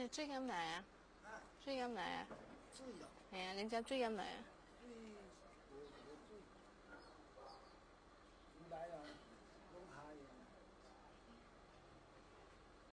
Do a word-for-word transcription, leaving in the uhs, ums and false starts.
追緊嚟啊！追緊嚟啊！ 追人， 係啊，你隻追緊嚟啊！ 追